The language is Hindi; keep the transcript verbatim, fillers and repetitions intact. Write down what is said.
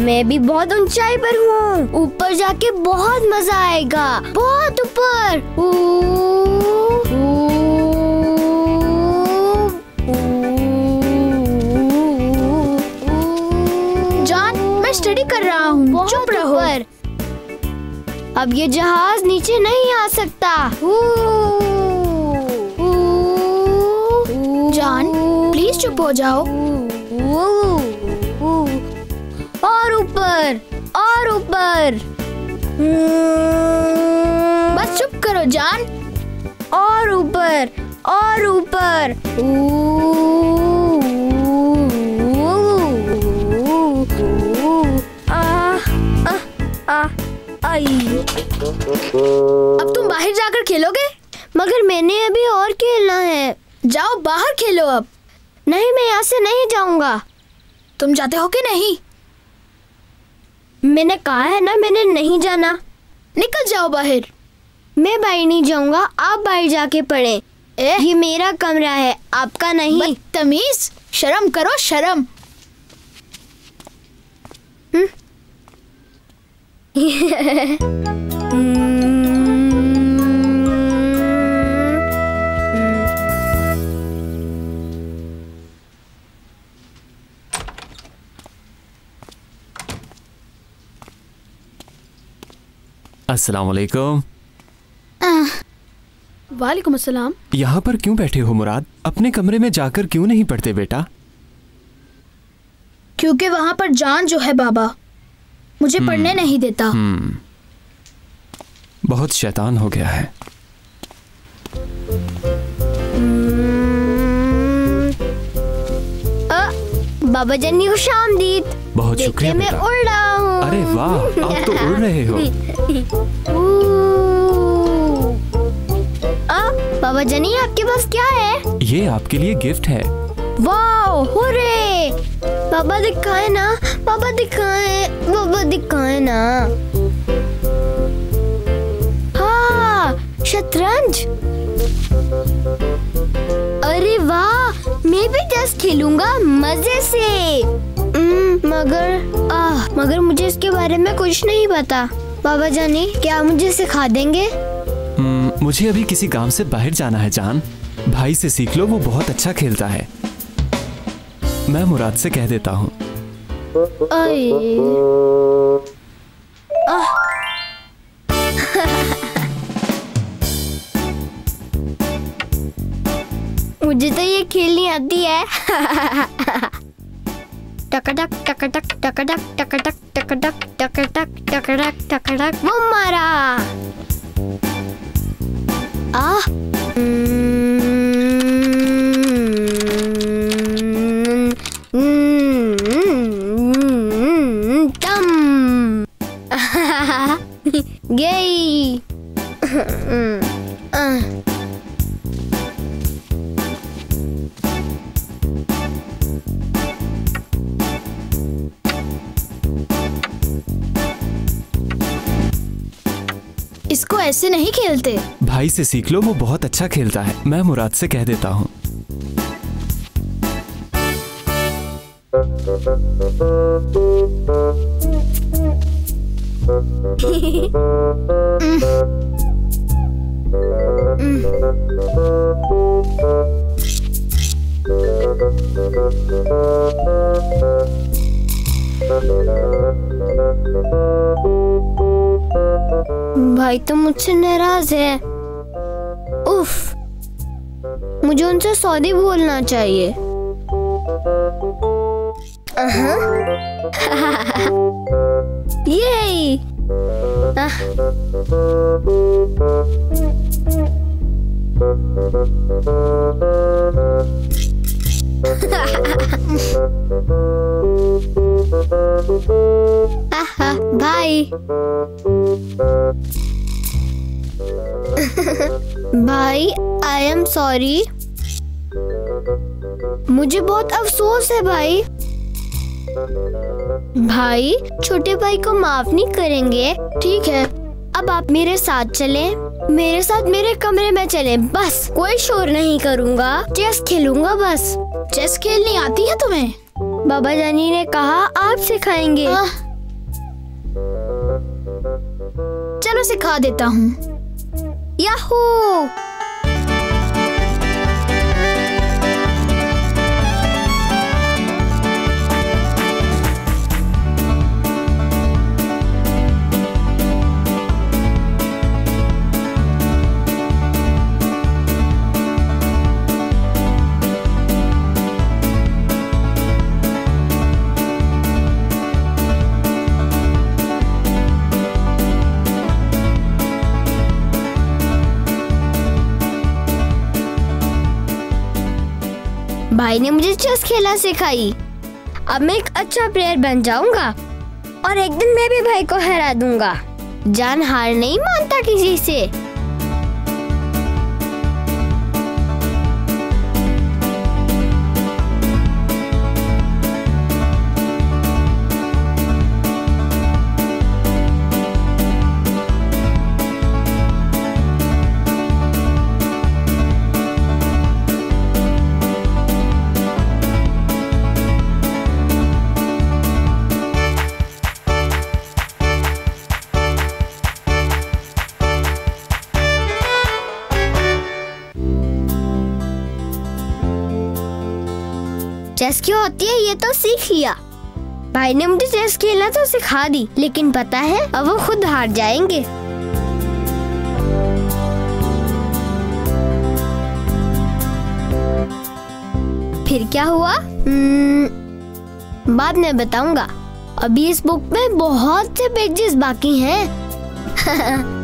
मैं भी बहुत ऊंचाई पर हूँ। ऊपर जाके बहुत मजा आएगा, बहुत ऊपर। जॉन, मैं स्टडी कर रहा हूँ, चुप रहो। अब ये जहाज नीचे नहीं आ सकता। जॉन, प्लीज चुप हो जाओ। और ऊपर और ऊपर। बस चुप करो जॉन। और ऊपर और ऊपर। अब तुम बाहर जाकर खेलोगे? मगर मैंने अभी और खेलना है। जाओ बाहर खेलो अब। नहीं, मैं यहाँ से नहीं जाऊंगा। तुम जाते हो कि नहीं? मैंने कहा है ना, मैंने नहीं जाना। निकल जाओ बाहर। मैं बाहर नहीं जाऊंगा, आप बाहर जाके पढ़ें। ये मेरा कमरा है, आपका नहीं। बदतमीज, शर्म करो शर्म। अस्सलाम वालेकुम। वालेकुम अस्सलाम। यहाँ पर क्यों बैठे हो मुराद? अपने कमरे में जाकर क्यों नहीं पढ़ते बेटा? क्योंकि वहाँ पर जान जो है बाबा, मुझे पढ़ने नहीं देता। हम्म, बहुत शैतान हो गया है। बाबा जानी खुश आमदीद। बहुत शुक्रिया मैं बेटा। उड़ रहा हूँ। अरे वाह, आप तो उड़ रहे हो। आ, बाबा जानी आपके पास क्या है? ये आपके लिए गिफ्ट है। वाह, हुर्रे! बाबा दिखाए ना, बाबा दिखाए, बाबा दिखाए ना। हाँ, शतरंज। अरे वाह, मैं भी चेस खेलूंगा मजे से। मगर आह, मगर मुझे इसके बारे में कुछ नहीं पता। बाबा जानी, क्या मुझे सिखा देंगे? हम्म, मुझे अभी किसी काम से बाहर जाना है जान। भाई से सीख लो, वो बहुत अच्छा खेलता है। मैं मुराद से कह देता हूँ। मुझे तो ये खेलनी आती है। टकटक टकटक टकटक टकटक टकटक टकटक टकटक टकटक। वो मारा। आह, टम। गई। इसको ऐसे नहीं खेलते। भाई से सीख लो, वो बहुत अच्छा खेलता है। मैं मुराद से कह देता हूँ। भाई तो मुझसे नाराज है। उफ, मुझे उनसे सॉरी बोलना चाहिए। ये भाई भाई आई एम सॉरी। मुझे बहुत अफसोस है भाई। भाई छोटे भाई को माफ नहीं करेंगे? ठीक है, अब आप मेरे साथ चलें, मेरे साथ मेरे कमरे में चलें। बस कोई शोर नहीं करूँगा, चेस खेलूंगा बस। चेस खेलनी आती है तुम्हें? बाबा जानी ने कहा आप सिखाएंगे। मैं सिखा देता हूँ। याहू! भाई ने मुझे चेस खेलना सिखाई। अब मैं एक अच्छा प्लेयर बन जाऊंगा और एक दिन मैं भी भाई को हरा दूंगा। जान हार नहीं मानता किसी से। चेस क्यों होती है ये तो सीख लिया। भाई ने मुझे चेस खेलना तो सिखा दी, लेकिन पता है अब वो खुद हार जाएंगे। फिर क्या हुआ बाद में बताऊंगा। अभी इस बुक में बहुत से पेजेस बाकी हैं।